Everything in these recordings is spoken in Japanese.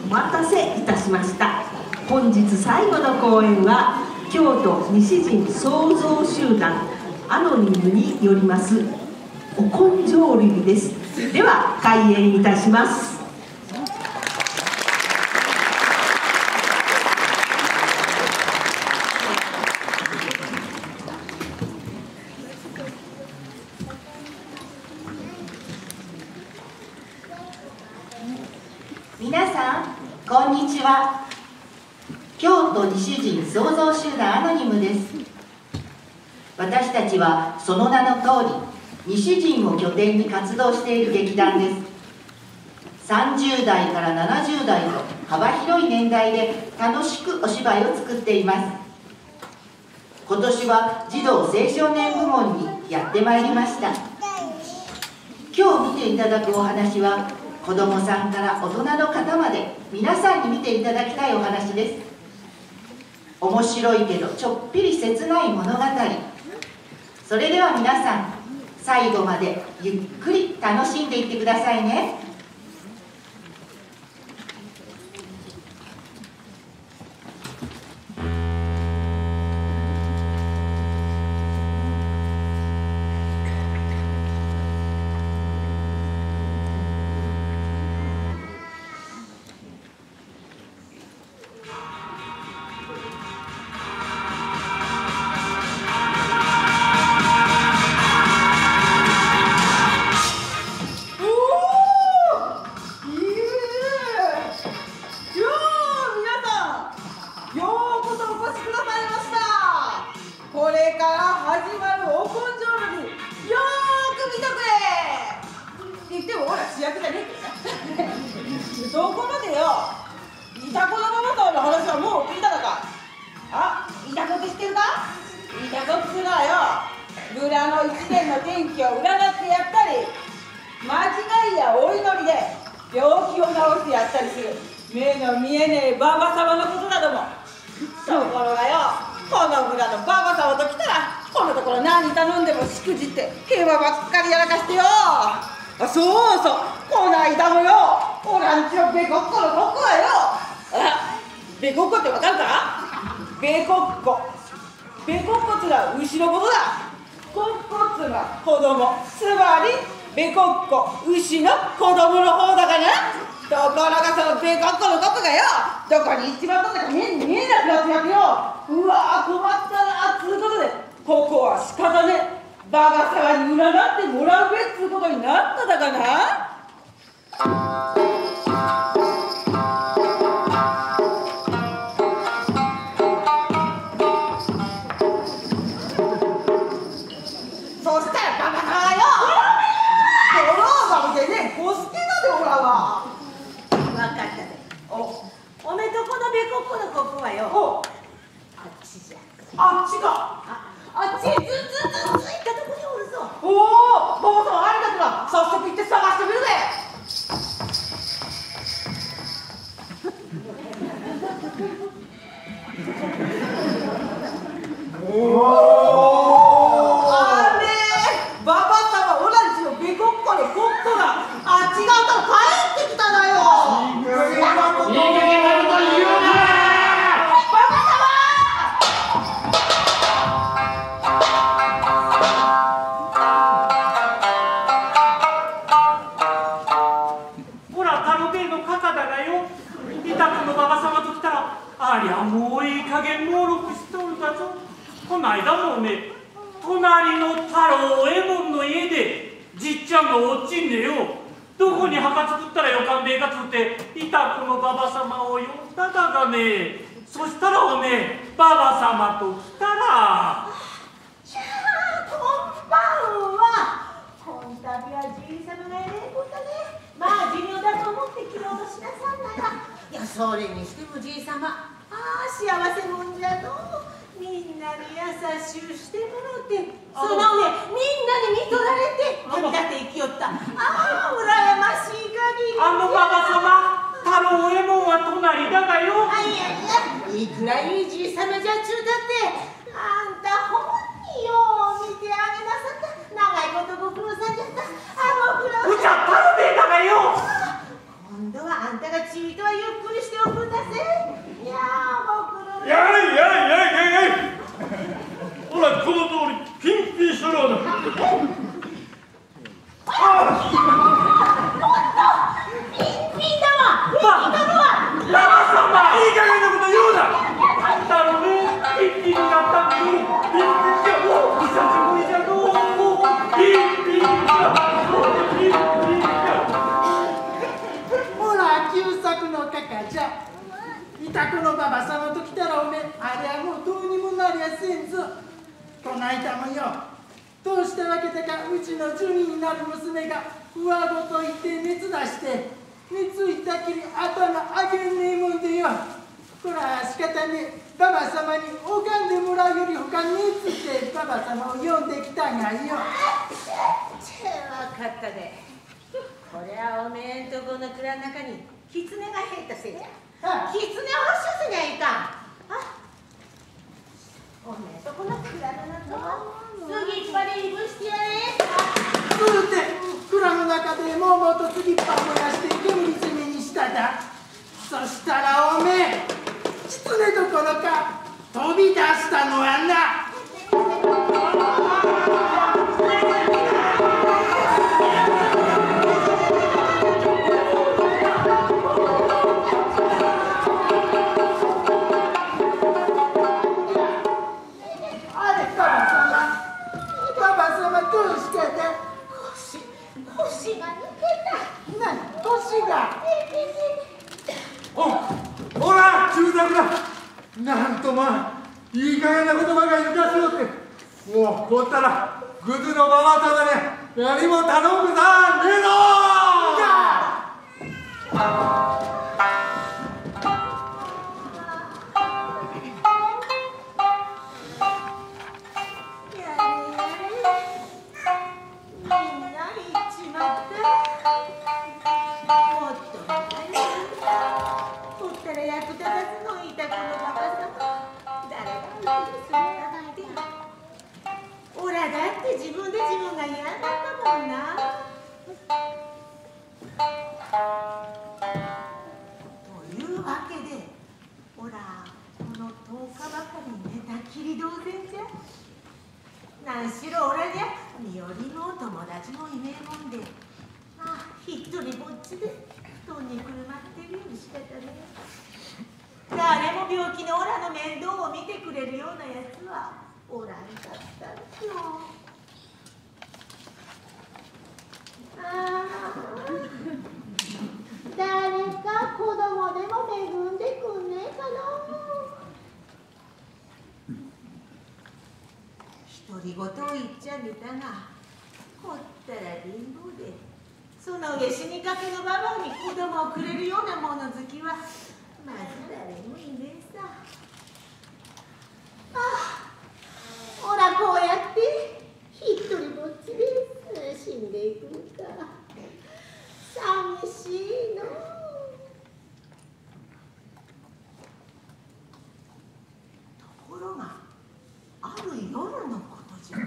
お待たせいたしました。本日最後の公演は京都西陣創造集団アノニムによりますお根性類です。では開演いたします。 皆さんこんにちは。京都西陣創造集団アノニムです。私たちはその名の通り西陣を拠点に活動している劇団です。30代から70代と幅広い年代で楽しくお芝居を作っています。今年は児童青少年部門にやってまいりました。今日見ていただくお話は子どもさんから大人の方まで皆さんに見ていただきたいお話です。面白いけどちょっぴり切ない物語。それでは皆さん最後までゆっくり楽しんでいってくださいね。 どこまでよ。イタコのママさんの話はもう聞いたのか。あ、イタコって知ってるか。イタコっていうのはよ、村の一年の天気を占ってやったり、間違いやお祈りで病気を治してやったりする目の見えねえババ様のことなども。ところがよ、この村のババ様と来たらこのところ何頼んでもしくじって平和ばっかりやらかしてよ。あ、そうそう、こないだもよ、オラんちのベコッコのコッコはよ。あ、ベコッコってわかるか。ベコッコ、ベコッコってのは牛のことだ。コッコってのは子供、つまりベコッコ、牛の子供の方だからな。ところがそのベコッコのコッコがよ、どこに行っちまったんだか見えなくなってやるよ。うわー、困ったな。つうことでここは仕方ねえ、ババ様に占ってもらうべっつうことになっただかな。そしたらババ様がよ、ドローバムでね、コスケだでおらは。 分かったで。おめとこのベコッコのコップはよ、あっちじゃ。 あっちか。 あっちずっと行ったとこにおるぞ。 おお、ババ様ありがとな。早速行って探してみるぜ。あれ、ババ様オランチのベコッコのコッコがあっち側から帰ってきただよ。 いい加減なこと言うな。 ババ様。 ほらタロベイのカカだがよ。イタコのババ様と来たらありゃもういい加減猛録しとるだぞ。こないだもね、隣の太郎右衛門の家でじっちゃんが落ちんでよ、どこに墓作ったらよかんべえかつってイタコのババ様を呼んだだがね。そしたらおめえババ様と来たら。 じゃあこんばんは。こんたびはじいさまがえれえこったね。まあ寿命だと思って切ろうとしなさんなら。いやそれにしてもじいさま、ああ幸せもんじゃの。みんなに優しゅうしてもろて、その上みんなに見とられて旅立って生きよった。ああ羨ましい限り。 あのババ様、太郎右衛門は隣だがよ。 いやいくらいいじいさまじゃちゅうだってあんた本によう見てあげなさった。長いことご苦労さんじゃった。ご苦労さん。 うちゃ太郎べえだがよ。 今度はあんたがちいとはゆっくりしかじゃ。いたこのばば様と来たらおめあれはもうどうにもなりやせんぞ。こないだもよ、どうしたわけだかうちの12になる娘が上ごと言って熱出して熱いったきり頭あげんねえもんでよ。こら仕方ねえ、ばば様に拝んでもらうより他ねえつってばば様を呼んできたがよ。 分かったで。こりゃおめえんとこの蔵の中に狐が入ったせいじゃ。狐を発射せにゃいかん。おめえとこの蔵の中を次っぱでいぶしてやれ。 そうって蔵の中でもうもうと次っぱ燃やして煙詰めにしただ。そしたらおめえ狐どころか飛び出したのはな。 ほら中作だ。なんとまあいい加減なことばかり抜かしよって。もうこったらグズのママ様で何も頼むさねえぞ。 オラだって自分で自分が嫌だったもんな。というわけでオラこの10日ばかり寝たきり同然じゃ。なんしろオラじゃ身寄りの友達もいねえもんで、一人ぼっちで布団にくるまってるように仕方ねえ。誰も病気のオラの面倒を見てくれるようなやつはおらんかったんですよ。誰か子供でも恵んでくんねえかな。独り言を言っちゃみたが、こったら貧乏でその上死にかけのババアに子供をくれるようなもの好きはまず誰もいねえさ。ほらこうやって一人ぼっちで死んでいくんか。寂しいの。ところがある夜のことじゃ。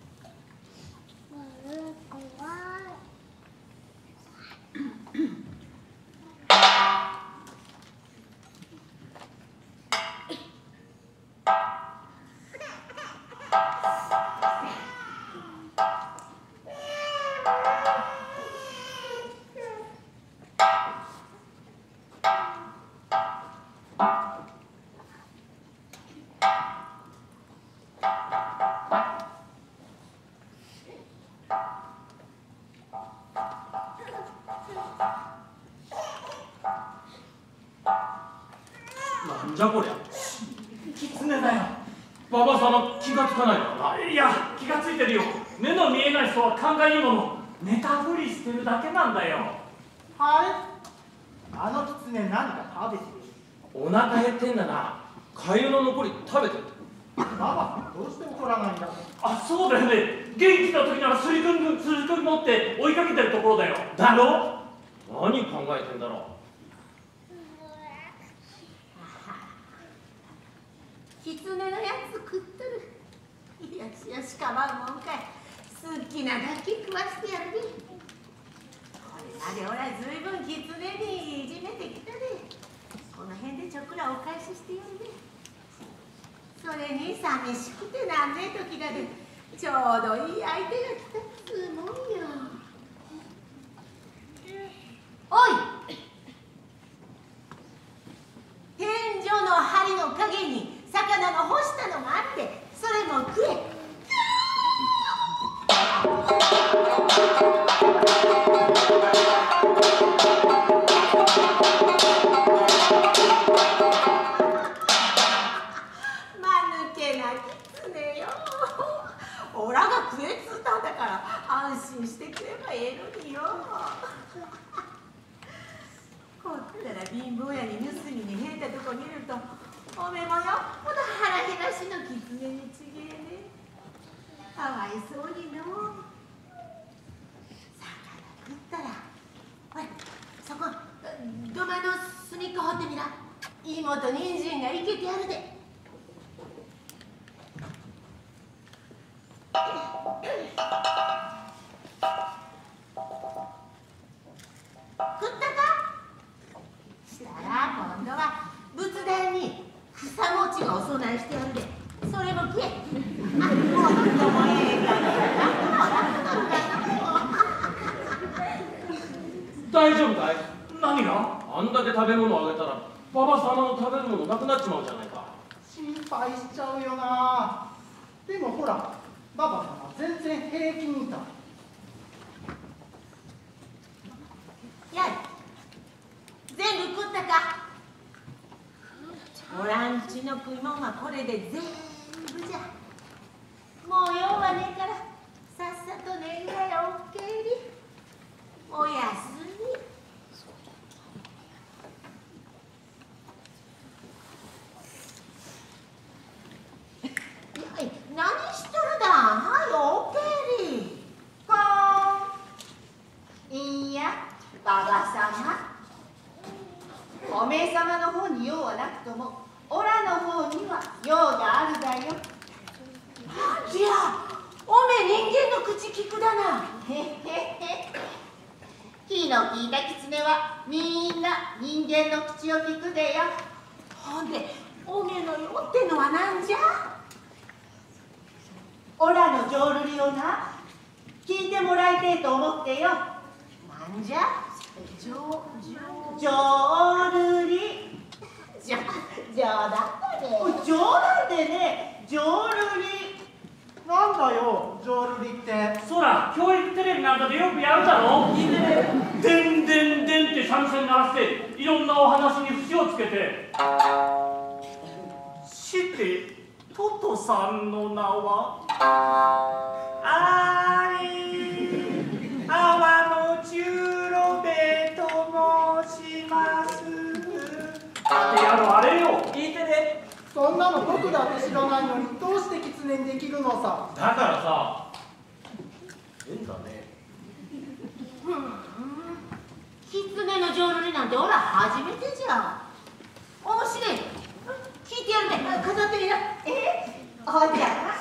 なんじゃこりゃ。狐だよ。馬場様気がつかないのかな。いや気がついてるよ。目の見えない人は勘がいいもの。寝たふりしてるだけなんだよ。 はい。あの狐何か食べてる。 お腹減ってんだな。カエルの残り食べてる。 ババさんどうして怒らないんだ。 そうだよね。元気な時ならすり込み持って追いかけてるところだよ。だろ。何考えてんだろう。 狐のやつ食っとる。よしよしかばうもんかい。好きなだけ食わしてやるで。これまでおらずいぶん狐にいじめてきたで。この辺でちょっくらお返ししてやるで。それに寂しくてなんねえ時だでちょうどいい相手が来たっつうもんよ。おい、天井の針の陰に魚の干したのがあってそれも食え。 貧乏屋に盗みに入ったとこ見るとおめもよっぽど腹減らしの狐にちげえね。かわいそうにのう。魚食ったらほらそこ土間の隅っこ掘ってみら。芋と人参がいけてやるで。食ったか？したら今度は仏壇に草餅がお供えしてやるで。それも食え。あ、もうともええから大丈夫かい？何が？あんだけ食べ物をあげたら馬場様の食べるものなくなっちまうじゃないか。 心配しちゃうよな。でもほら馬場様全然平気にいた。 やい、全部食ったか？おらんちの食いもんはこれで全部じゃ。もう用はねえからさっさと寝るがよおっけり。おやすみ。やい、何しとるだ。はよおっけり。 こーん。いいや、馬場様。おめえ様の方に用はなくとも、オラの方には用があるだよ。 じゃあ、おめえ人間の口利くだな。 へへへ。気の利いた狐はみんな人間の口を聞くでよ。 ほんで、おめえの用ってのはなんじゃ？ オラの浄瑠璃をな、聞いてもらいてえと思ってよ。 なんじゃ？ 浄瑠璃。冗談だね。冗談でね、浄瑠璃。 なんだよ浄瑠璃って。 そら教育テレビなんかでよくやるだろ。でんでんでんって三味線鳴らしていろんなお話に節をつけて。してトトさんの名は阿波の十郎兵衛と申しますってやろあれよ。聞いてね。 そんなの僕だって知らないのにどうして狐にできるのさ。 だからさ、変だね。 狐の浄瑠璃なんておら初めてじゃ。面白い。聞いてやるね。飾ってみな。 おじゃな。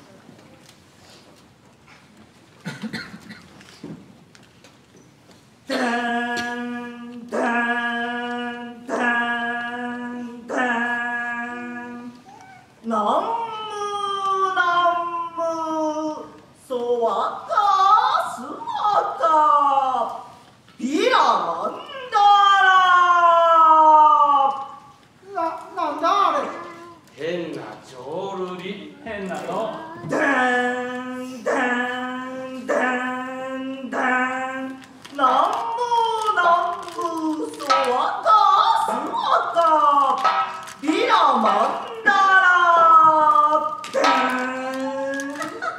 ダンダンダンダンナンムナンムソワカスワカビラマンダラ。 なんだあれ。 変な浄瑠璃。 変なの。ダンダンダンダンナンムナンムソワカスワカビラマンダラダン。 うめ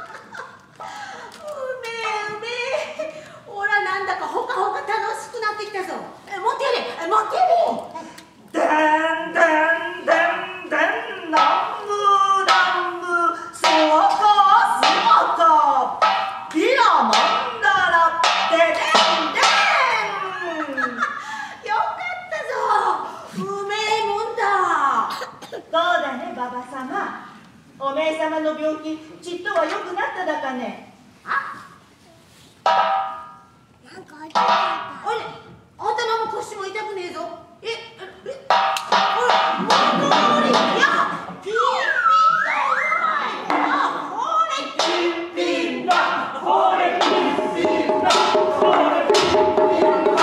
え。おらなんだかほかほか楽しくなってきたぞ。もってやれ、もってやれ。 ダンダンダンダンナンムナンムソワカスワカビラマンダラデデンデン。 よかったぞ。うめえもんだ。 そうだね、馬場様。おめえ様の病気、ちっとは良くなっただかね。 おい、頭も腰も痛くねえぞ。おい、もうこれやピンピンだ。これピンピンだこれピンピンだこれピンピンだ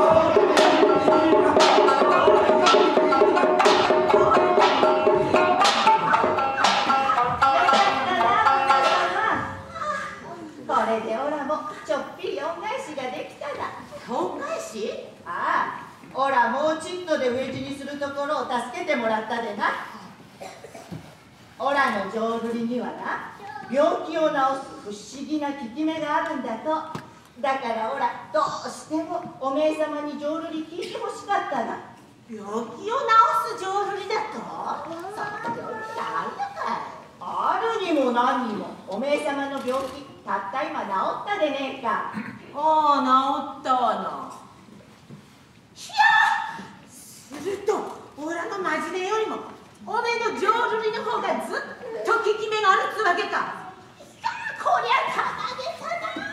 これでオラもちょっぴり恩返しができただ。 恩返し？ ああ、オラもうちっとで飢え死にするところを助けてもらったでな。オラの浄瑠璃にはな、病気を治す不思議な効き目があるんだと。だからオラどうしてもおめえ様に浄瑠璃聞いてほしかっただ。 病気を治す浄瑠璃だと？そんな浄瑠璃があるのかい？ あるにも何にもおめえ様の病気たった今治ったでねえか。 ああ、治ったわな。ひゃー、するとオラのマジネよりもおめえの浄瑠璃の方がずっと効き目があるっつわけか。こりゃたまげたな。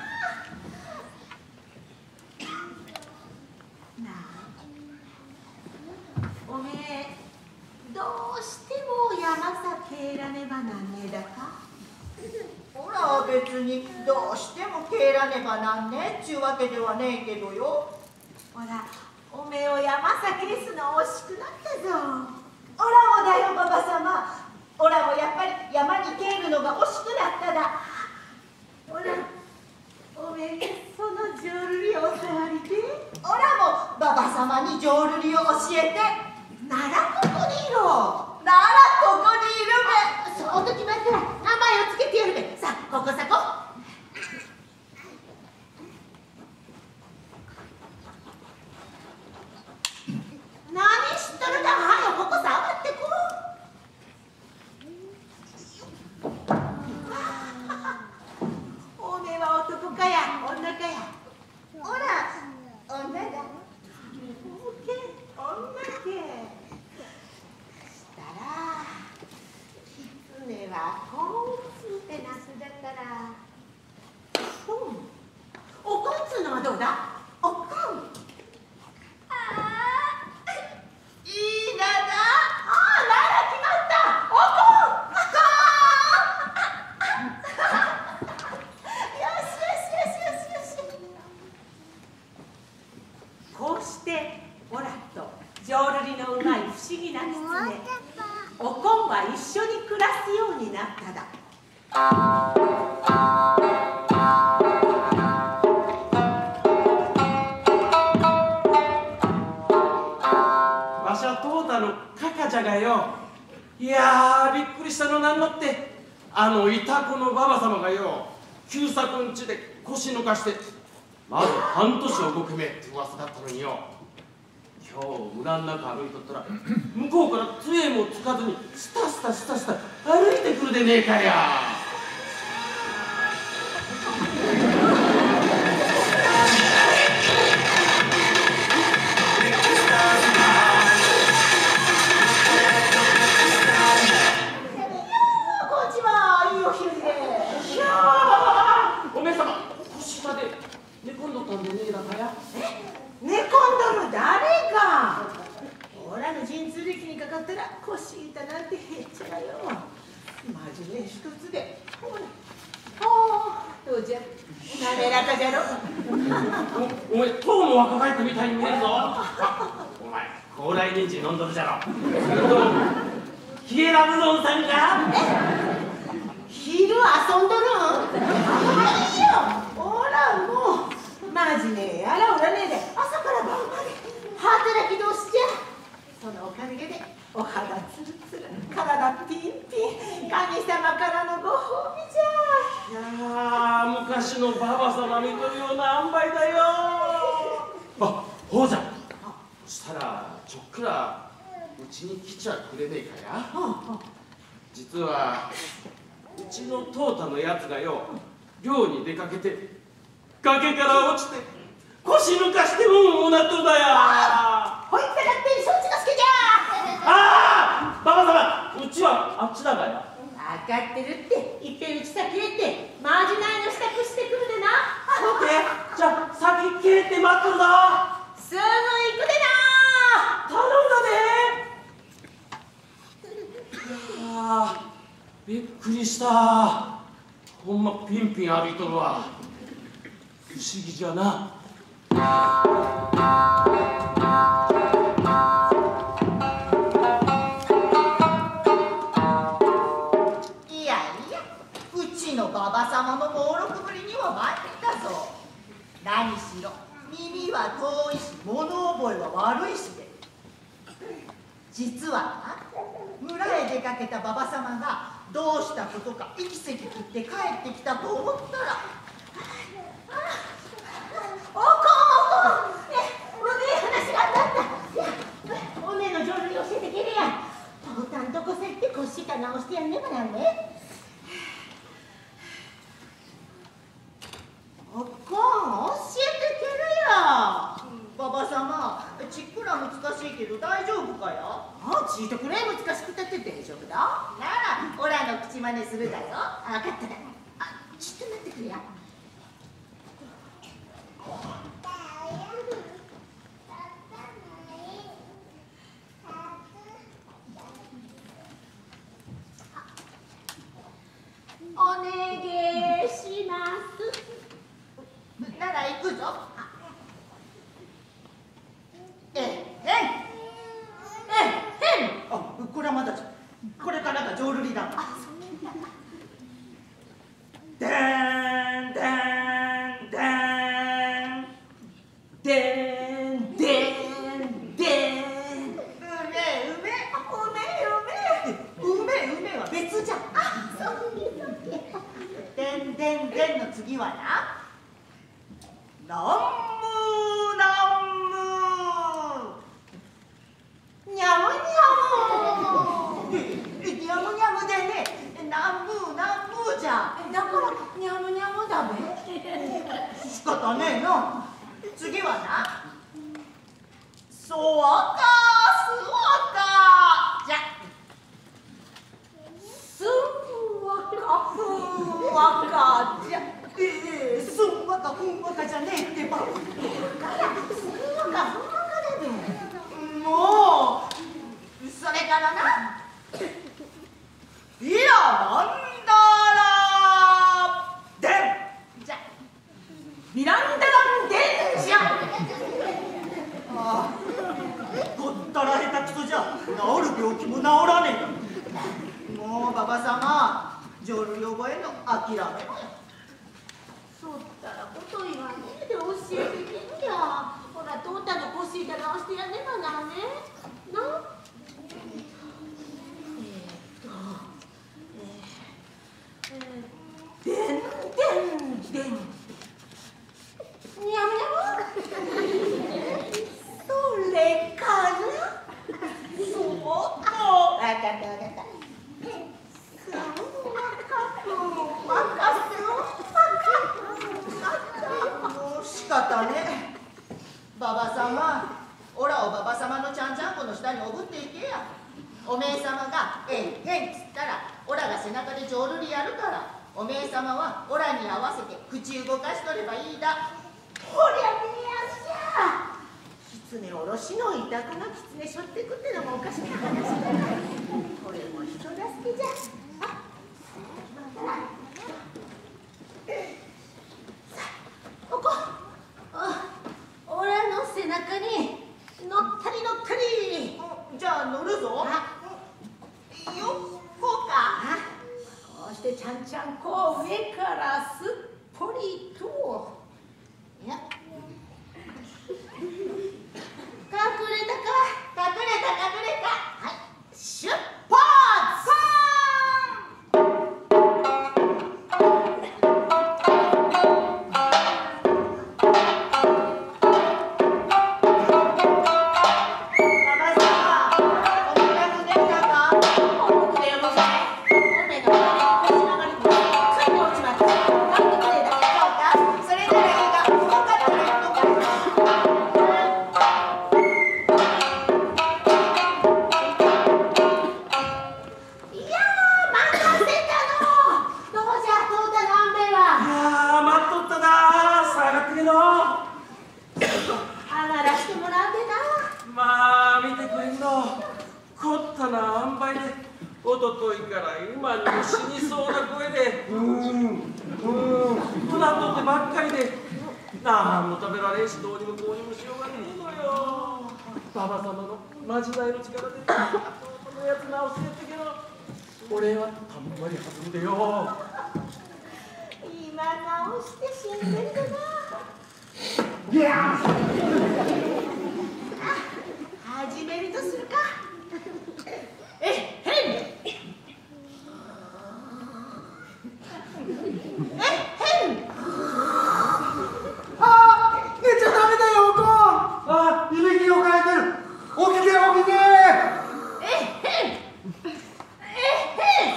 なあ、おめえどうしても山さ帰らねばなんねえだか？ ほら別にどうしても帰らねばなんねっちゅうわけではねえけどよ。 ほら、おめえを山さ消すの惜しくなったぞ。 おらもだよ、ばば様。おらもやっぱり山に帰るのが惜しくなっただ。 ほら、おめえその浄瑠璃を教わりて。 おらもばば様に浄瑠璃を教えて。 ならここにいろ。 ならここにいるべ。 そうと決まったら名前をつけてやるべ。さあ、ここさこ。何しとるだ。はよここさ上がってこう。おめえは男かや女かや。 ほら女だ。 女け。したら狐はこうつってなすだったら、おこんつうのはどうだ？おこん。 いいなだ。 ああ、なら決まった。おこん。よしよしよしよしよし。こうしてオラと浄瑠璃のうまい不思議な狐、おこんは一緒に暮らすようになっただ。 わしはトータのカカじゃがよ。いやー、びっくりしたのなんのって、あのイタコのババ様がよ、久作んちで腰抜かしてまだ半年を動くめって噂だったのによ。今日村の中歩いとったら向こうから杖もつかずにスタスタスタスタ歩いてくるでねえかや。おめえ様、腰まで寝込んどったんでねえだかや。 寝込んどる誰が？オラの神通力にかかったら腰痛なんてへっちゃらよ。真面目一つで。ほら。どうじゃ？滑らかじゃろ。 お前、塔の若返ったみたいに見えるぞ。お前、高麗人参飲んどるじゃろ。ヒエラルゾンさんか？ 昼遊んどるん？はいよ。ほらもう真面目やらおらねえで朝から晩まで働き通しじゃ。そのおかげでお肌ツルツル、体ピンピン、神様からのご褒美じゃ。 いやー、昔のババ様見とるような塩梅だよ。あ、ほうじゃ。そしたらちょっくらうちに来ちゃくれねえかや。実はうちのトータのやつがよ、漁に出かけて崖から落ちて腰抜かしてもうなっとるだや。 ほいったかって承知がすけじゃ。 ああ、ババ様、うちはあっちだがや。 分かってるって、いっぺんうち先へってまじないの支度してくるでな。 そうけ、じゃあ先帰って待っとるぞ。 すぐ行くでな。 頼んだで。いやー、びっくりした。ほんまピンピン歩いとるわ。不思議じゃな。 いやいや、うちのババ様の猛録ぶりには参ったぞ。何しろ耳は遠いし物覚えは悪いしで。実はな、村へ出かけたババ様がどうしたことか息せき食って帰ってきたと思ったら、おこんおこん、ね、うめえ話があった。いや、お直してやんねばなんね。あかん、教えてけるや。馬場様、ちっくら難しいけど大丈夫かよ。あ、ちいとくらい難しくたって大丈夫だ。なら、オラの口真似するだよ。あ、分かっただ。あ、ちょっと待ってくれや。お願いします。なら行くぞ。あ、これはまだこれからが浄瑠璃だ。でんでんでんでんでんでん。梅は別じゃん。あ、そうでんでんでんの次はな。なんむなんむ。にゃむにゃむ。にゃむにゃむでね、なんむなんむじゃ。だからにゃむにゃむだべ。仕方ねえな。次はな。そうわかすわかじゃ。すんわかふんわかじゃ。すんわかふんわかじゃねえってば。だからすんわかふんわかだべ。もうそれからな。いやなんだらでんじゃ。ビランダランでんじゃ。ああ、こったら下手くそじゃ。治る病気も治らねえ。もう馬場様、浄瑠璃覚えんの諦めろよ。そったらこと言わねえで教えてけんや。ほら、トータの腰痛直してやねばなね。な。でんでんでん。にゃむにゃむ。それからそうと。わかったわかった。もう仕方ねえ。馬場様、オラを馬場様のちゃんちゃんこの下におぶっていけや。おめえ様がえんへんっつったらオラが背中で浄瑠璃やるから、おめえ様はオラに合わせて口動かしとればいいだ。ほりゃ見やっしゃ。狐おろしの委託の狐しょってくってのもおかしな話だ。これも人助けじゃ。あ、ここ、オラの背中に乗ったり乗ったり。じゃあ乗るぞ。よっこか。こうしてちゃんちゃんこ上からすっぽりと。いや、隠れたか、隠れた。はい、出発。 おとといから今にも死にそうな声でうなっとってばっかりで、なんも食べられんしどうにもこうにもしようがねえのよ。馬場様のまじないの力でこのやつ直せってけど、俺はたんまり弾むでよ。 今直して死んでるかな。 いや始めるとするか。えっへん。 あー、寝ちゃダメだよ、おこん。 あ、いびきをかいてる。起きて起きて。 えっへん。えっへん。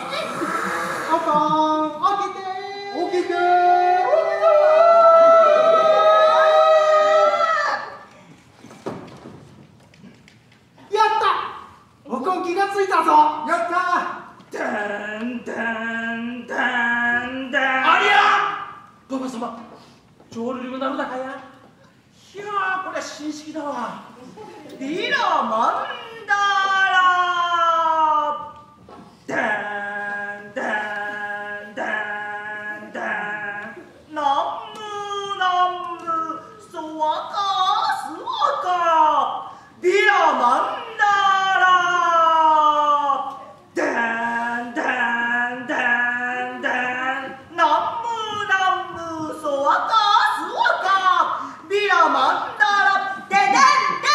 も気がついたぞ。 やったダンダンダンダン。 ありゃババ様、ジョールリムなのだかや。いやー、こりゃ新式だわ。 ビラマンダラダンダンダンダン。 ナムナムソワカスワカビラマンダラダンダンダンダン。 ナムナムソワカスワカビラマンダラデデン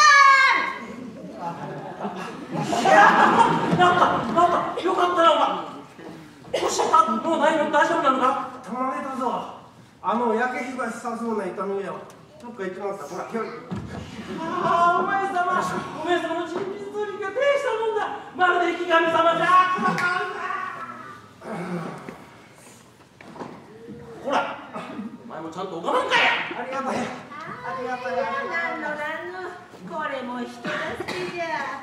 なんかよかったな、お前。腰痛もうないの？大丈夫なのか？ たまげたぞ。焼け火がしさそうな痛みよ。どっか行ってまった。ほら、ひょい。 ああ、お前様の人物通りが大したもんだ。まるで生神様じゃ。ほら、お前もちゃんとおかまんかや。 ありがとう。ありがとうや。 なんのこれも人助けじゃ。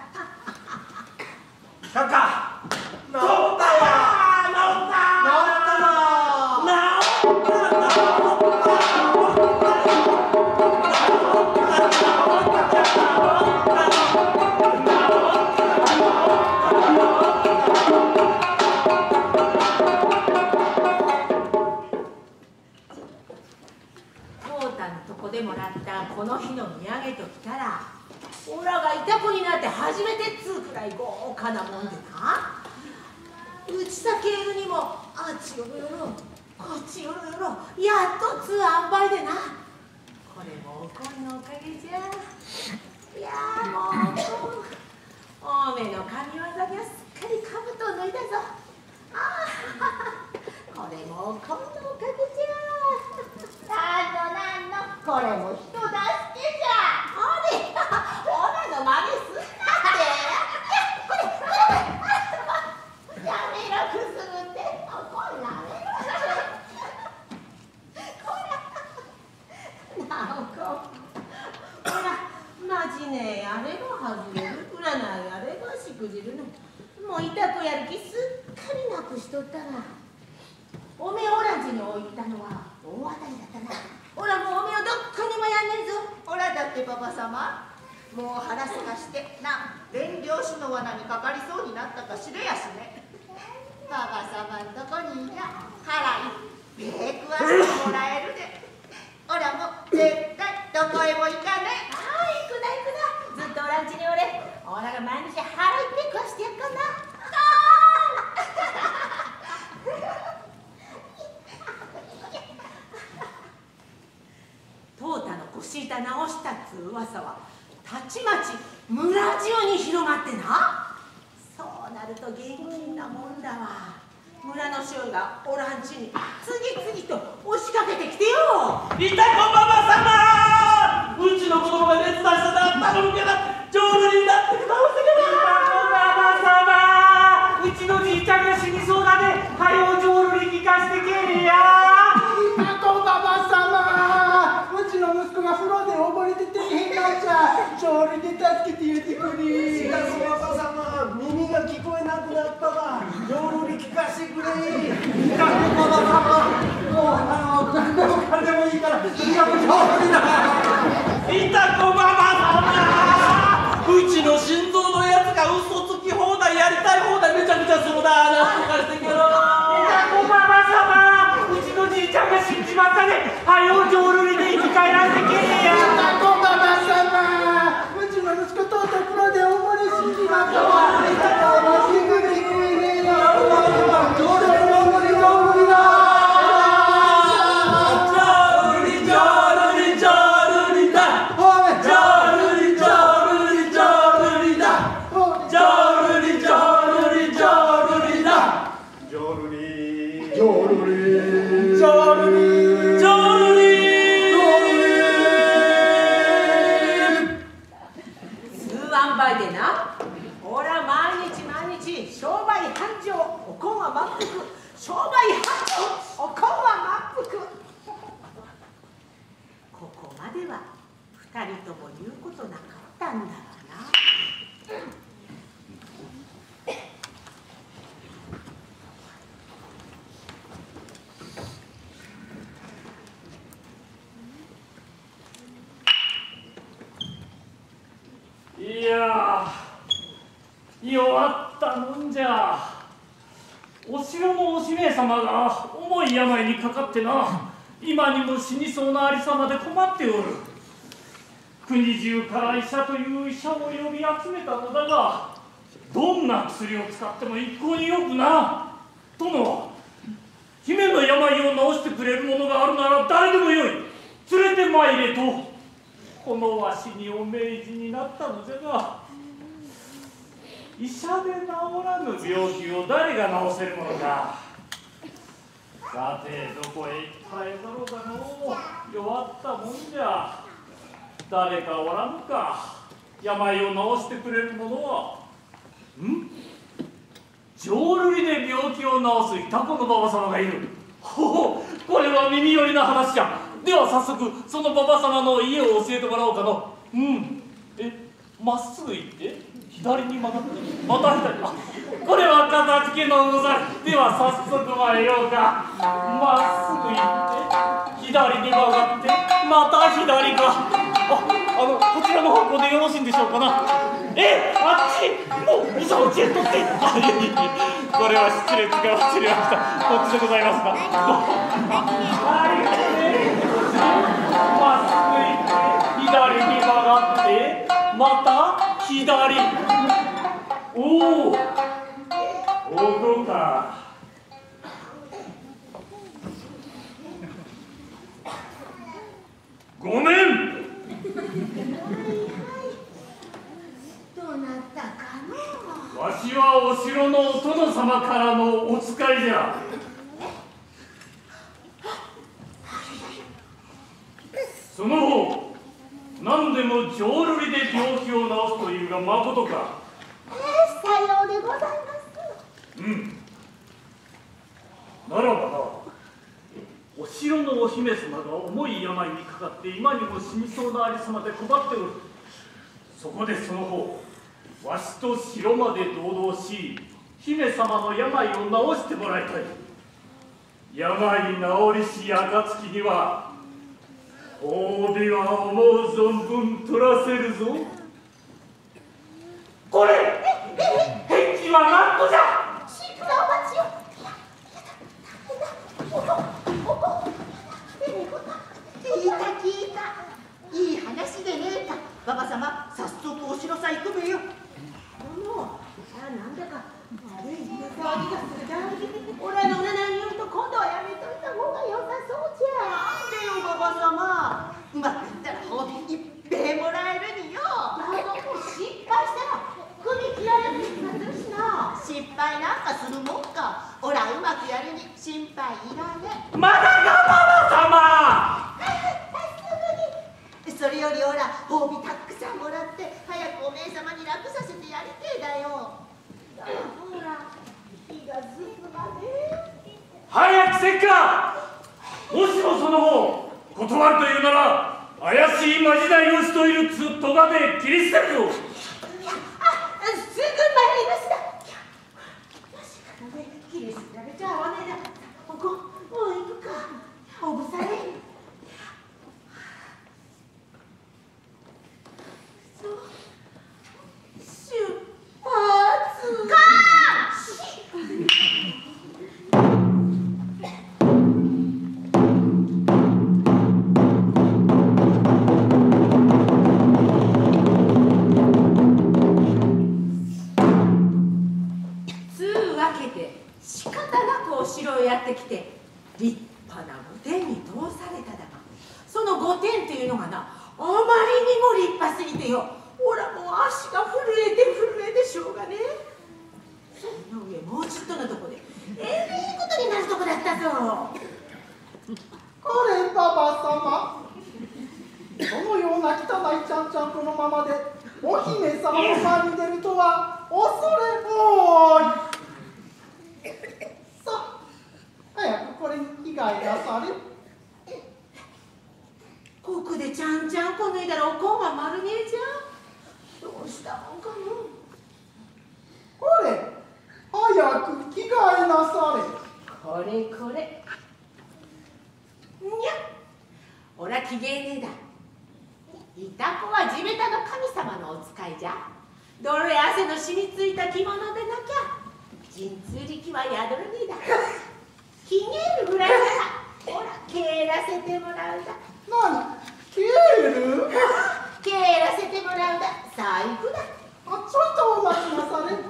カカ。 治ったわ。治ったでもらったこの日の土産ときたら、オラがいた子になって初めてっつうくらい豪華なもんでな。うちさけるにもあっちよろよろこっちよろよろやっとつう塩梅でな。これもおこんのおかげじゃ。いやーもうおめの神業にはすっかり兜を脱いだぞ。ああこれもおこんのおかげじゃ。なんのこれも人助けじゃ。あれオラの真似すんなって。やめろくすぐってこんなめろなんかほらマジねあれが外れる占いあれがしくじるのもういた子やる気すっかりなくしとったな。おめえオラんちに置いたのは大当たりだったな。オラもうおめえをどっかにもやんねえぞ。 オラだって馬場様、もう腹すかしてな、伝領主の罠にかかりそうになったかしれやしね。馬場様んとこにいりゃ腹いっぺえ食わせてもらえるで。オラも絶対どこへも行かねえ。 ああ行くなずっとオラんちにおれ。オラが毎日腹いっぺえ食わしてやっかんな。トータの腰板直したっつう噂はたちまち村中に広まってな。そうなると現金なもんだわ。村の衆がオラんちに次々と押しかけてきてよ。 いたこママ様、うちの子供が熱出したら頼むから上手になってください。 いたこママ様、うちのじいちゃんが死にそうだね。はよ浄瑠璃聞かしてけれや。 いたこ馬場様、うちの息子が風呂で溺れててへんなんじゃ。調理で助けて言ってくれ。 いたこ馬場様、耳が聞こえなくなったわ。浄瑠璃聞かせてくれ。いたこ馬場様、もう何でもかんでもいいからとにかく浄瑠璃だ。 いたこママ様、うちの心臓のやつが嘘つき放題やりたい放題めちゃくちゃするだ。なんとかしてけろ。 いたこママ様、うちのじいちゃんが死んじまったね。はよ浄瑠璃で生き返らせてけれや。 いたこ馬場様、うちの息子とうとう風呂で溺れ死んじまったわ。いたこ助けてくれよ。浄瑠璃商売繁盛おこんは満腹。ここまでは2人とも言うことなかったんだわな。 いやー、弱ったもんじゃ。お城のお姫様が重い病にかかってな、今にも死にそうなありさまで困っておる。国中から医者という医者を呼び集めたのだが、どんな薬を使っても一向によくな。殿、姫の病を治してくれるものがあるなら誰でもよい。連れて参れとこのわしにお命じになったのじゃが、医者で治らぬ病気を誰が治せるものか。さてどこへ行ったらえだろうかのう。弱ったもんじゃ。誰かおらぬか、病を治してくれるものは。浄瑠璃で病気を治すいたこの馬場様がいる。ほう、これは耳寄りな話じゃ。では早速その馬場様の家を教えてもらおうかの。まっすぐ行って左に曲がってまた左。これは片付けのござる。では早速参ようか。まっすぐ行って左に曲がってまた左か。こちらの方向でよろしいんでしょうかな。あっち、もう医者の知恵取って。これは失礼つか忘れました。こっちでございますか。ありがとうね。まっすぐ行って左に曲がってまた左。お風呂か。ごめん。 どうなったかの。 わしはお城のお殿様からのお使いじゃ。その方、何でも浄瑠璃で病気を治すというがまことか。 さようでございます。 ならばな、お城のお姫様が重い病にかかって今にも死にそうなありさまで困っておる。そこでその方、わしと城まで同道し、姫様の病を治してもらいたい。病治りし暁には褒美は思う存分取らせるぞ。これ返事は何とじゃ。 シープがお待ちよ。聞いた。いい話でねえか。馬場様、早速お城さ行くべよ。なんだか悪い騒ぎがするだ。オラの七によると今度はやめといた方が良さそうじゃ。なんでよ馬場様。うまくいったら褒美いっぺいもらえるによ。失敗したら首切られる気がするしな。失敗なんかするもんか。オラうまくやるに心配いらねえ。 まだか馬場様。 それよりオラ褒美たくさんもらって早くおめえ様に楽させてやりてえだよ。ほら気が進まねえ。 早くせっか。もしもその方断るというなら怪しいまじないをしといるつとがで切り捨てるぞ。 すぐ参りますだ。確かにね、切り捨てられちゃ合わねえだ。もう行くか。おぶされ。 やってきて立派な御殿に通されただが、その御殿っていうのがな、あまりにも立派すぎてよ、おらもう足が震えてしょうがねえ。その上もうちっとのとこでえらいことになるとこだったぞ。 これ馬場様、そのような汚いちゃんちゃんこのままでお姫様の前に出るとは恐れ多い。さあ早くこれに着替えなされ。 ここでちゃんちゃんこ脱いだらおこんは丸見えじゃん。どうしたもんかの。 これ早く着替えなされ。 これこれ。にゃっ、おらきげえねえだ。いた子は地べたの神様様のお使いじゃ。泥や汗の染みついた着物でなきゃ神通力は宿るねえだ。ひげるぐらいならほら帰らせてもらうだ。 何ケール帰らせてもらうだ。さあ行くだ。 あ、ちょっとお待ちなされ。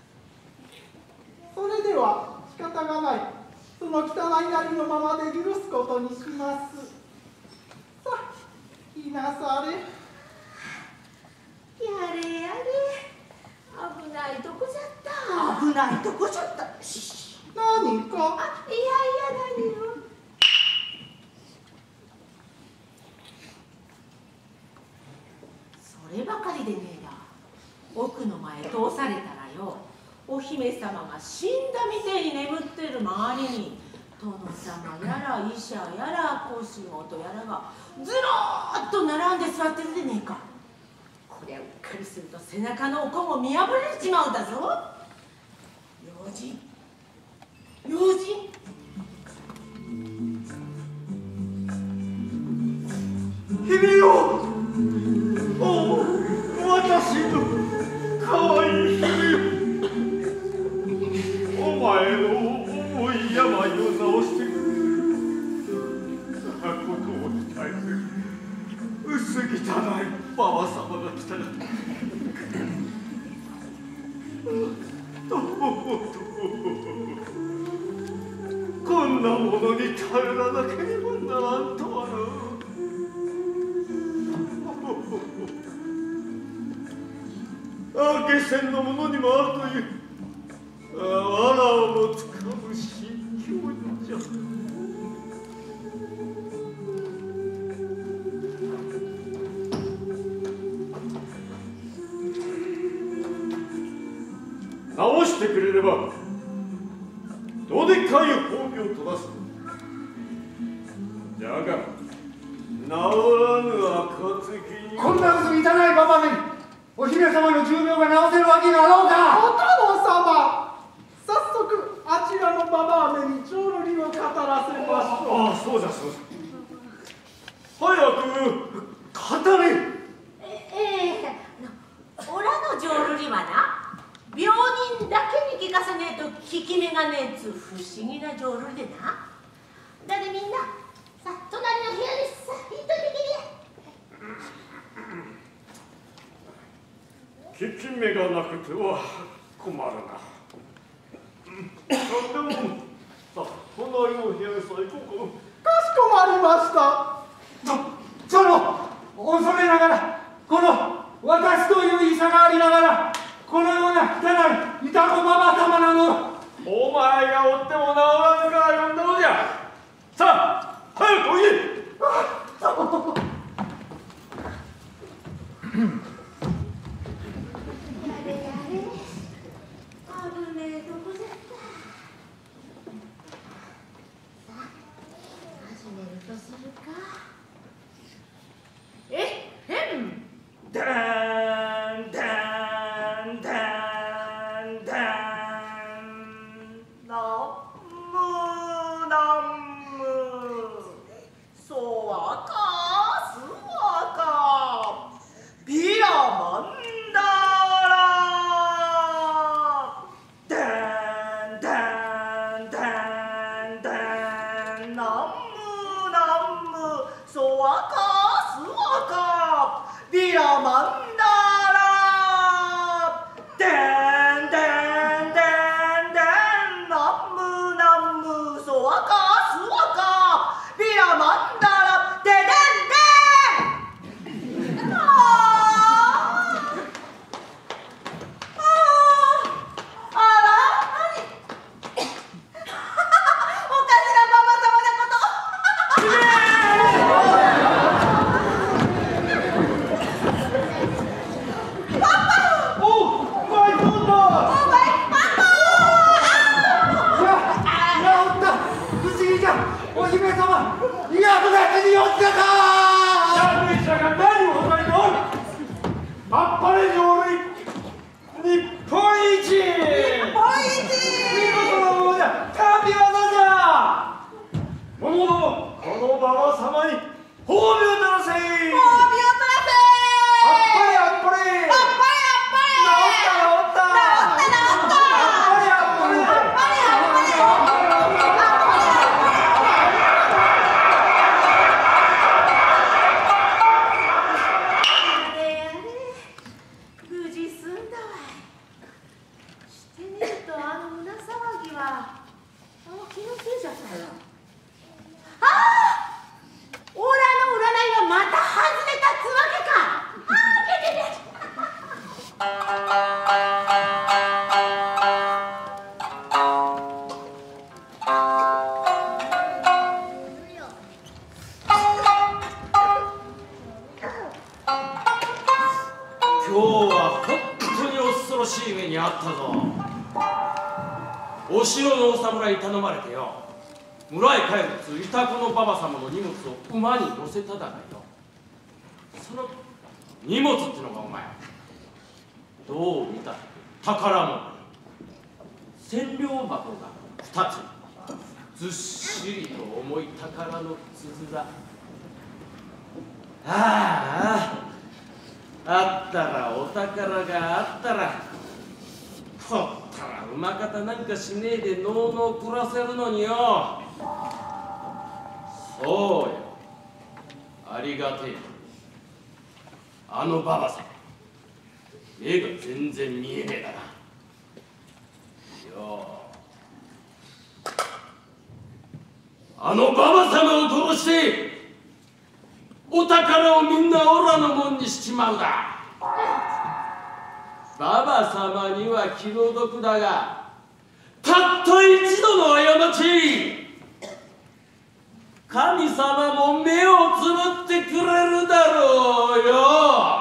それでは仕方がない。その汚いなりのままで許すことにします。さあ、来なされ。 やれやれ。危ないとこじゃった。 危ないとこじゃった。 何か。 あ、いやいや何よ。そればかりでねえだ。奥の前通されたらよ、お姫様が死んだみてえに眠ってる周りに殿様やら医者やら小仕事やらがずらーっと並んで座ってるでねえか。こりゃうっかりすると背中のおこも見破られちまうだぞ。用心用心。 姫よ、おお、私のかわいい姫よ、お前の重い病を治してくれるさあことを伝えず薄汚い馬場様が来たらどうこんなものに頼らなければならんとはな。下船の者にもあるという藁をもつかむ心境じゃ。直してくれればどでかい褒美を取らす。じゃが治らぬ暁にこんな薄汚いババめにお姫様の重病が治せるわけがあろうか。 お殿様、早速あちらのババアめに浄瑠璃を語らせましょう。 ああ、そうじゃそうじゃ。早く語れ。 オラの浄瑠璃はな、病人だけに聞かせねえと効き目がねえつ不思議な浄瑠璃でな。だってみんなさあ隣の部屋にさ行っといて効き目がなくては困るな。なんでもさあ隣の部屋にさあ行こうか。 かしこまりました。 殿、恐れながらこの私という医者がありながらこのような汚いイタコババ様なの。 お前がおっても治らぬから呼んだのじゃ。さあ早くおいで。 危ねえとこじゃった。さあ始めるとするか。えっへん。 ダーンダーンダーンダーン。 なんむそうはかす。 だわい。してみるとあの胸騒ぎは気のせいじゃったよ。ああ、オラの占いがまた外れたつわけか。ああ、ででで。 今日は本当に恐ろしい目にあったぞ。お城のお侍に頼まれてよ、村へ帰るついたこの馬場様の荷物を馬に乗せただがよ、その荷物ってのがお前どう見たって宝物、千両箱が2つ、ずっしりと重い宝の筒だ。あったらお宝があったら、ほったら馬方なんかしねえでのうのう暮らせるのによ。そうよ、ありがてえ。あのババさん目が全然見えねえだなよ。あのババ様を殺してお宝をみんなオラのもんにしちまうだ。ババ様には気の毒だが、たった一度の過ち、神様も目をつぶってくれるだろうよ。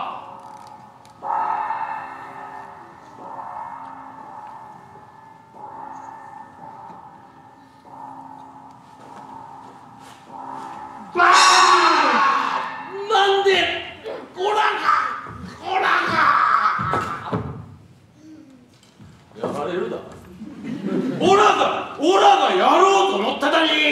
なんでオラがやられるだ。オラがやろうと思っただに。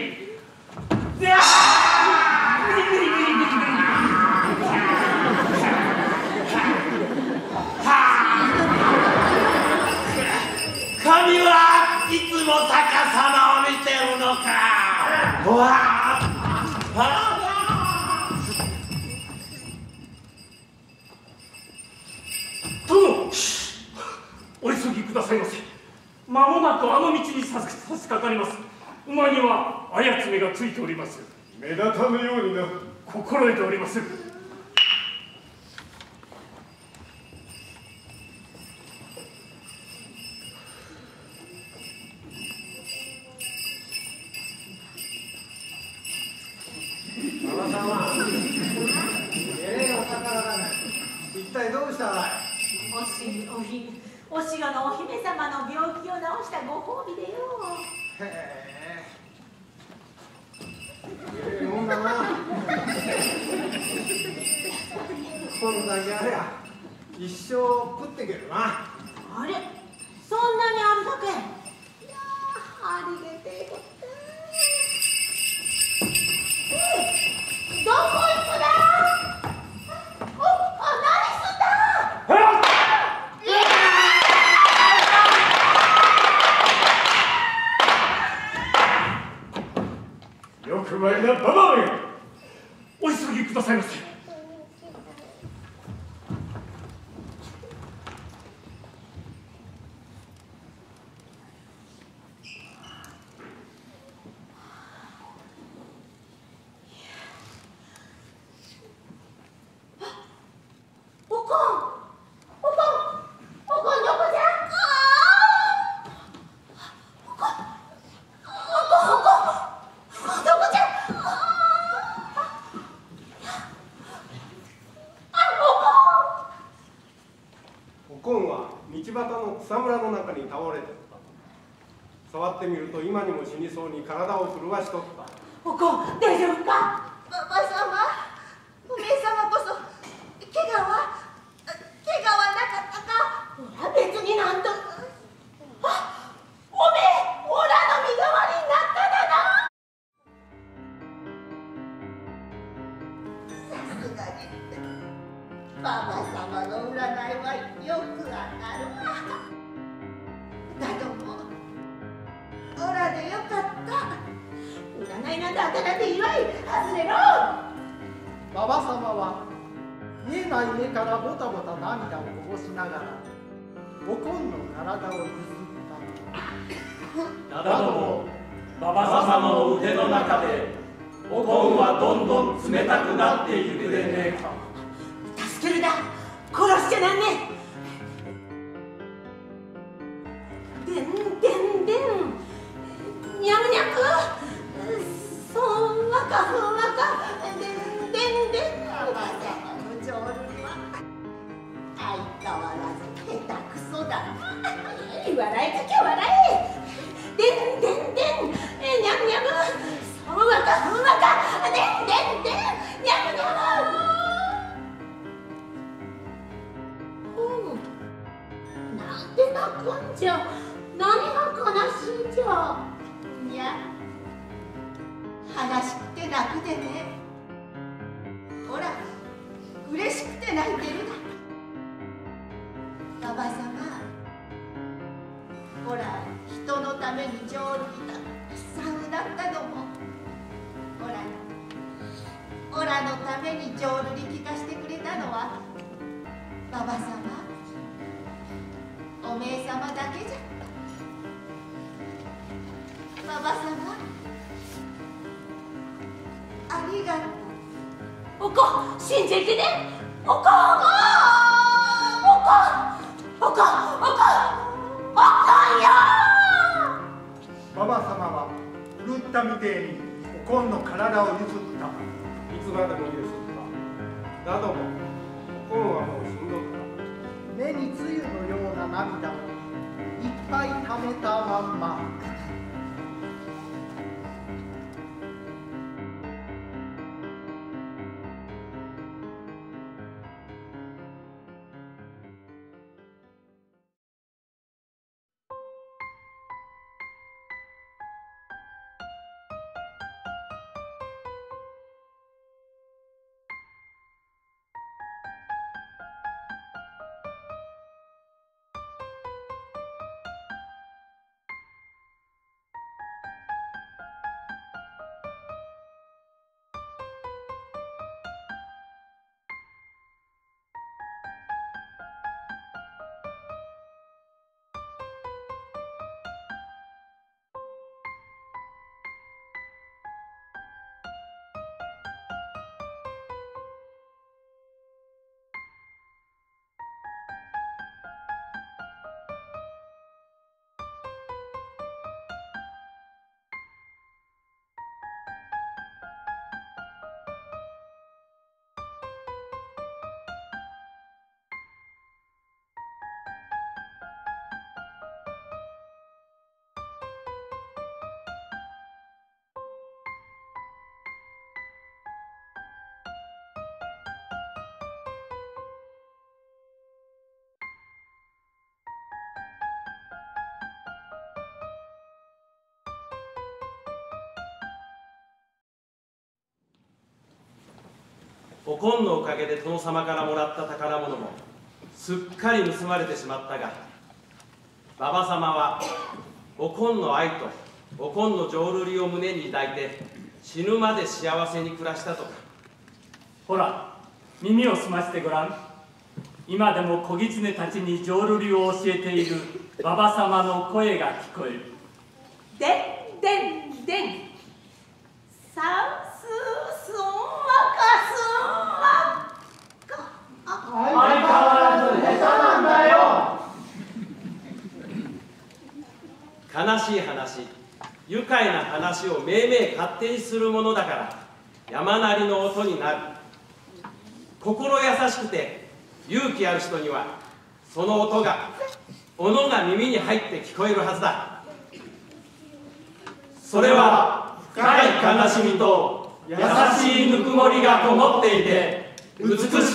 神はいつも高様を見てるのか。 殿、お急ぎくださいませ。間もなくあの道に差し掛かります。馬にはあやつめがついております。 目立たぬようにな。 心得ております。 馬場様、えれえお宝だね。一体どうしたらい。 お城のお姫様の病気を治したご褒美でよ。 へえ、ええもんだな。こんだけありゃ一生食ってけるな。 あれ、そんなにあるだけ。いやー、ありがてえことだ。どこ行くだ。何すんだ。 よくまいなババアめ、お急ぎくださいませ。 草むらの中に倒れておった。触ってみると今にも死にそうに体を震わしとった。 おこん、大丈夫か。ババ様、おめえ様こそ怪我はなかったか。ほら別になんと。あ、おめえオラの身代わりになっただな。さすがにババ様の占いはよく当たるわ。だどもオラでよかった。占いなんて当たらんでいいわい。外れろ。 馬場様は見えない目からボタボタ涙をこぼしながらおこんの体をゆすった。 なども馬場様の腕の中でおこんはどんどん冷たくなっていくでねえか。 助けるな、殺しちゃなんねえ。でんでんでん、にゃむにゃく、そんわかふんわか、でんでんでん。 馬場様の浄瑠璃は相変わらず下手くそだ。 笑いかけ笑え。でんでんでん、にゃむにゃむ、そんわかふんわか、でんでんでん、にゃむにゃむ。なんで泣くんじゃ。何が悲しいんじゃ。 いや、悲しくて泣くでね。ほら、嬉しくて泣いてるだ。馬場様、ほら、人のために浄瑠璃たくさんうだったのも、ほらのために浄瑠璃聞かしてくれたのは馬場様、おめえ様だけじゃった。馬場様、ありがとう。 おこ、信じてね。おこ、おこ、おこ、おこ、おこよ。 馬場様は狂ったみてえにおこんの体をゆすった。 いつまでもゆすった。などもおこんはもう死んどった。 目につゆのような涙をいっぱいためたまんま。 おこんのおかげで殿様からもらった宝物もすっかり盗まれてしまったが、馬場様はおこんの愛とおこんの浄瑠璃を胸に抱いて死ぬまで幸せに暮らしたとか。 ほら、耳を澄ましてごらん。今でも小狐たちに浄瑠璃を教えている馬場様の声が聞こえる。 でんでんでん、さすすんわかすんわか。 相変わらず下手なんだよ。 悲しい話、愉快な話をめいめい勝手にするものだから山なりの音になる。心優しくて勇気ある人にはその音が耳に入って聞こえるはずだ。それは深い悲しみと優しいぬくもりがこもっていて美しかった。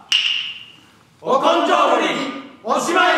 おこん浄瑠璃、おしまい。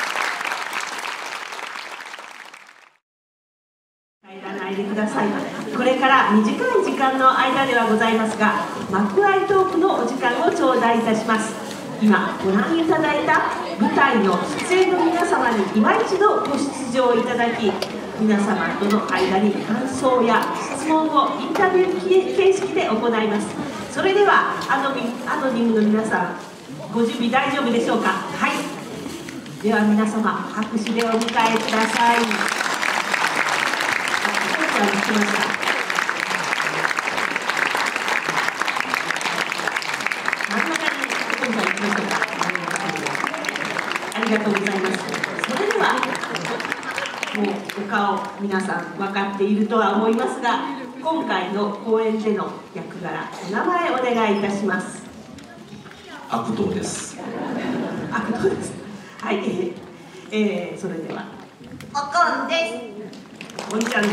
入らないでください。 これから短い時間の間ではございますが、幕間トークのお時間を頂戴いたします。今ご覧いただいた舞台の出演の皆様に今一度ご出場いただき、皆様との間に感想や質問をインタビュー形式で行います。それではアノニムの皆さん、ご準備大丈夫でしょうか。はい、では皆様拍手でお迎えください。真ん中に来ました。ありがとうございます。それではもうお顔皆さん分かっているとは思いますが、今回の公演での役柄、お名前お願いいたします。 悪党です。 悪党です。はい、それではおこんです。 おんちゃんでした。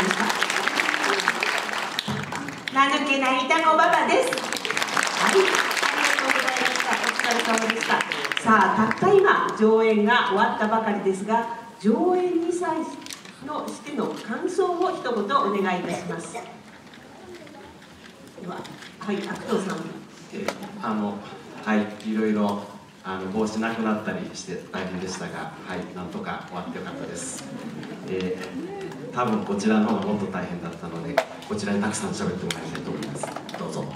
名抜けないたこばばです。 はい、ありがとうございました。お疲れ様でした。さあ、たった今上演が終わったばかりですが、上演に際しての感想を一言お願いいたします。では、はい、悪党さん。 はい、いろいろ帽子なくなったりして大変でしたが、はい、なんとか終わってよかったです。多分こちらの方がもっと大変だったので、こちらにたくさん喋ってもらいたいと思います。どうぞ。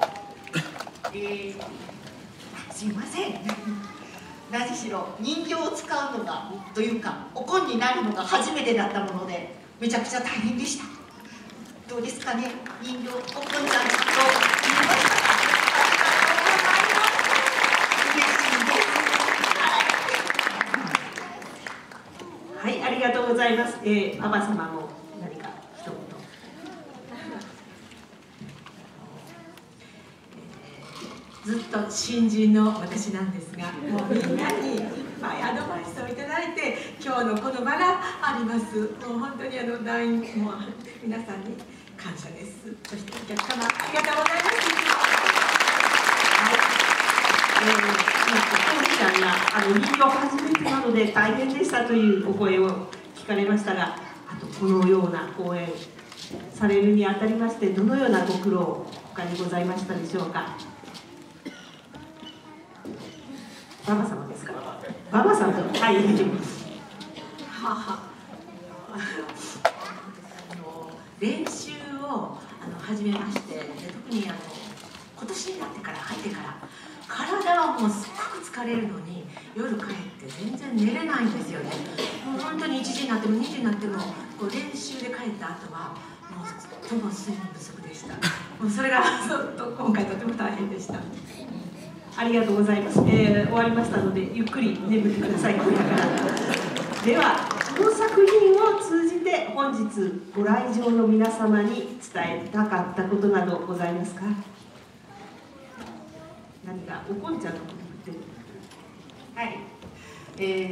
すいません。何しろ人形を使うのがというかおこんになるのが初めてだったもので、めちゃくちゃ大変でした。どうですかね、人形おこんちゃんと言いました。 はい、ありがとうございます。ママ様も何か一言。 ずっと新人の私なんですが、もうみんなにいっぱいアドバイスをいただいて、今日のこの場があります。もう本当に団員も皆さんに感謝です。そしてお客様ありがとうございます。 今、ちゃんが人形初めてなので大変でしたというお声を聞かれましたが、あとこのような講演されるにあたりまして、どのようなご苦労他にございましたでしょうか。ババ様ですか。ババ様、はい。 練習を始めまして、特に今年になってから入ってから体はもうすっごく疲れるのに、夜帰って全然寝れないんですよね。もう本当に1時になっても2時になってもこう練習で帰った後はもうほぼ睡眠不足でした。もうそれが今回とても大変でした。 ありがとうございます。終わりましたのでゆっくり眠ってください。ではこの作品を通じて本日ご来場の皆様に伝えたかったことなどございますか。何かおこんちゃんのこと言ってる。 はい、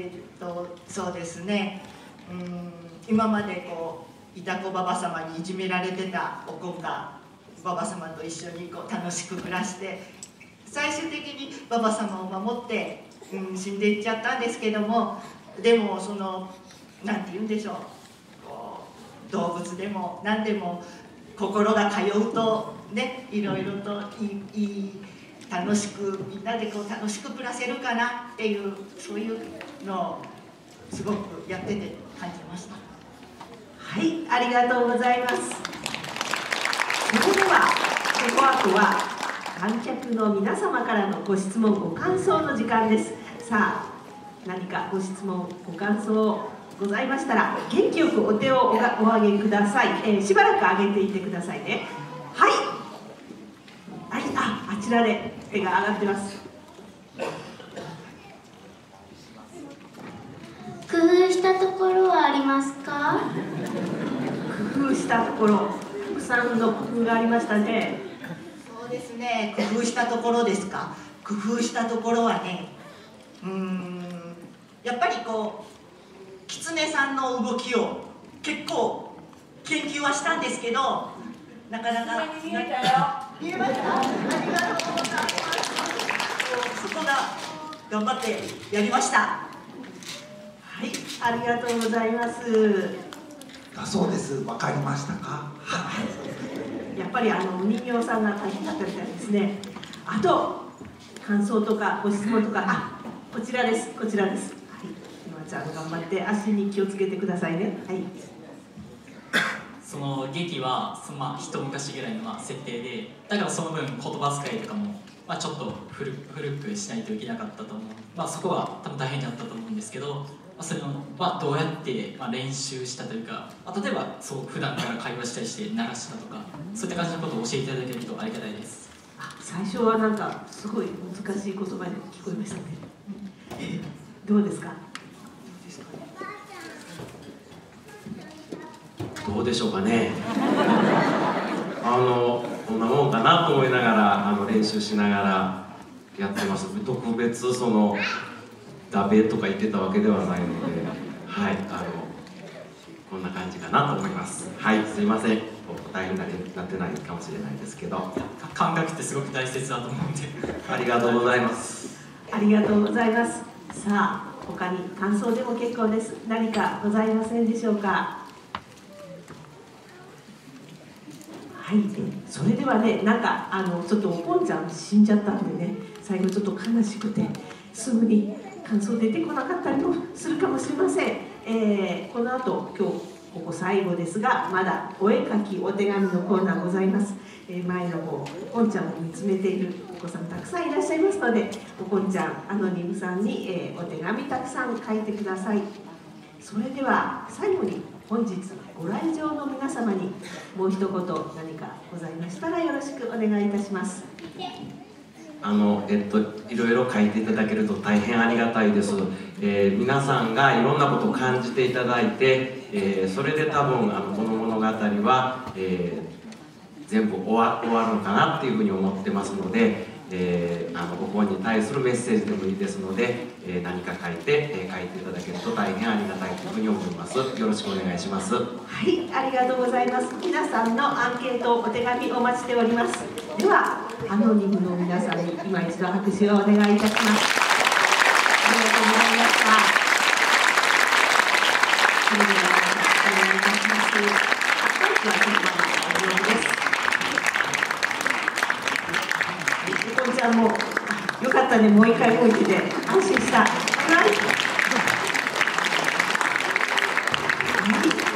そうですね、今までいたこばば様にいじめられてたおこんがばば様と一緒に楽しく暮らして、最終的にばば様を守って、死んでいっちゃったんですけども、でもなんて言うんでしょう、動物でも何でも心が通うとね、いろいろといい楽しくみんなで楽しく暮らせるかなっていう、そういうのをすごくやってて感じました。 はい、ありがとうございます。それではこの後は観客の皆様からのご質問ご感想の時間です。さあ、何かご質問ご感想ございましたら元気よくお手をお上げください。しばらく上げていてくださいね。はい、はい、あちらで手が上がってます。 工夫したところはありますか？ 工夫したところ、たくさんの工夫がありましたね。 そうですね、工夫したところですか。工夫したところはね、やっぱり狐さんの動きを結構研究はしたんですけど、なかなか見えたよ。見えました。ありがとうございます。そこが頑張ってやりました。 はい、ありがとうございます。 だそうです。わかりましたか？ ぱりお人形さんが大変だったみたいですね。あと感想とかご質問とか、こちらです、こちらです。はい、ひまちゃん頑張って足に気をつけてくださいね。はい。 その劇は一昔ぐらいの設定で、だからその分言葉遣いとかもちょっと古くしないといけなかったと思う。そこは多分大変だったと思うんですけど、それはどうやって練習したというか、例えば普段から会話したりして流したとか、そういった感じのことを教えていただけるとありがたいです。 最初はなんかすごい難しい言葉で聞こえましたね。どうですか？ どうでしょうかね。こんなもんかなと思いながら練習しながらやってます。特別ダベとか言ってたわけではないので、はい、こんな感じかなと思います。はい、すいません。答えになってないかもしれないですけど、 感覚ってすごく大切だと思うんで。 ありがとうございます。 ありがとうございます。さあ、他に感想でも結構です。何かございませんでしょうか？はい、それではね、なんかちょっとおぽんちゃん死んじゃったんでね、最後ちょっと悲しくてすぐに感想出てこなかったりもするかもしれません。この後今日ここ最後ですが、まだお絵かきお手紙のコーナーございます。前の方、おぽんちゃんを見つめているお子さんたくさんいらっしゃいますので、おぽんちゃんアノニムさんに、お手紙たくさん書いてください。それでは最後に本日ご来場の皆様にもう一言何かございましたらよろしくお願いいたします。 いろいろ書いていただけると大変ありがたいです。皆さんがいろんなことを感じていただいて、それで多分この物語は、全部終わるのかなっていうふうに思ってますので、ご本に対するメッセージでもいいですので、何か書いていただけると大変ありがたいというふうに思います。よろしくお願いします。 はい、ありがとうございます。皆さんのアンケートお手紙お待ちしております。ではアノニムの皆さんに今一度拍手をお願いいたします。ありがとうございました。それではお願いいたします。本日はこのままお上手です。おこんちゃんもよかったね、もう一回動いてて安心した。はい。